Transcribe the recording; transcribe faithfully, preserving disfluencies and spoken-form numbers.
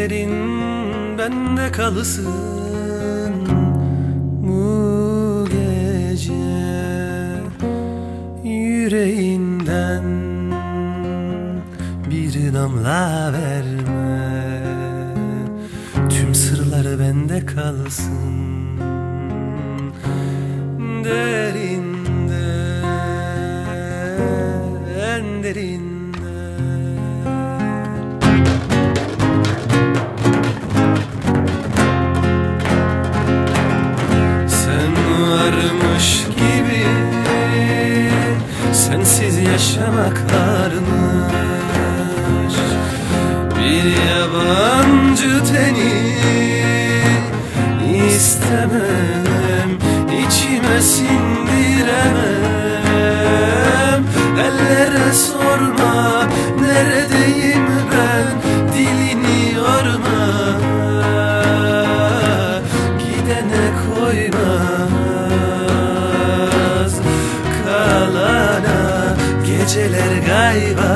ellerin bende kalsın bu gece. Yüreğinden bir damla verme, tüm sırları bende kalsın. Derinde, en derinde. Sen varmış gibi sensiz yaşamak varmış. Bir yabancı teni istemem, içime sindiremem. Ellere sorma neredeyim ben, dilini yorma, gidene koymaz kalana geceler gayba.